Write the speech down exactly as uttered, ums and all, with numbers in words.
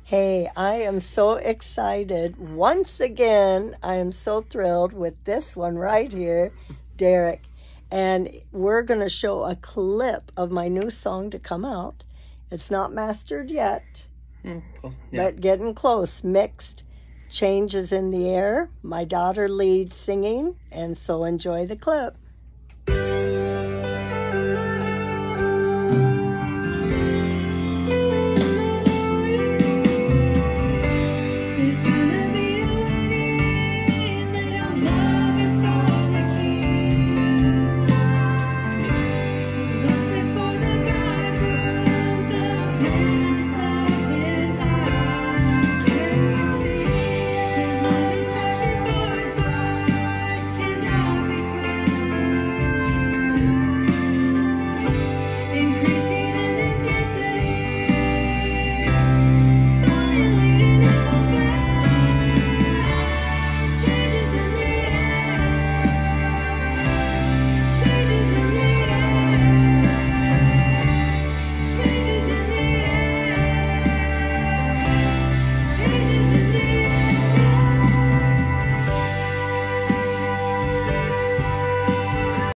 Hey, I am so excited. Once again, I am so thrilled with this one right here, Derek. And we're going to show a clip of my new song to come out. It's not mastered yet, Mm, cool. Yeah. but getting close. Mixed, changes in the air. My daughter leads singing, and so enjoy the clip.